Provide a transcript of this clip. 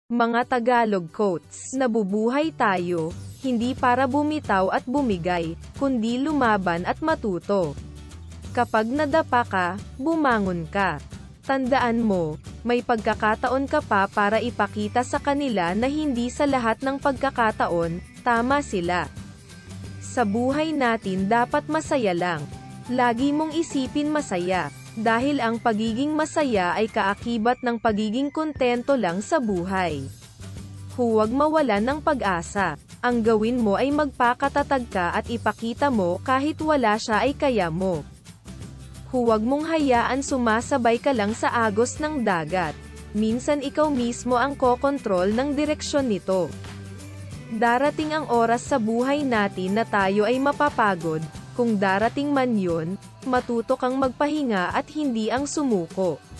Mga Tagalog quotes. Nabubuhay tayo, hindi para bumitaw at bumigay, kundi lumaban at matuto. Kapag nadapa ka, bumangon ka. Tandaan mo, may pagkakataon ka pa para ipakita sa kanila na hindi sa lahat ng pagkakataon, tama sila. Sa buhay natin dapat masaya lang. Lagi mong isipin masaya. Dahil ang pagiging masaya ay kaakibat ng pagiging kontento lang sa buhay. Huwag mawalan ng pag-asa. Ang gawin mo ay magpakatatag ka at ipakita mo kahit wala siya ay kaya mo. Huwag mong hayaan sumasabay ka lang sa agos ng dagat. Minsan ikaw mismo ang kokontrol ng direksyon nito. Darating ang oras sa buhay natin na tayo ay mapapagod. Kung darating man yun, matuto kang magpahinga at hindi ang sumuko.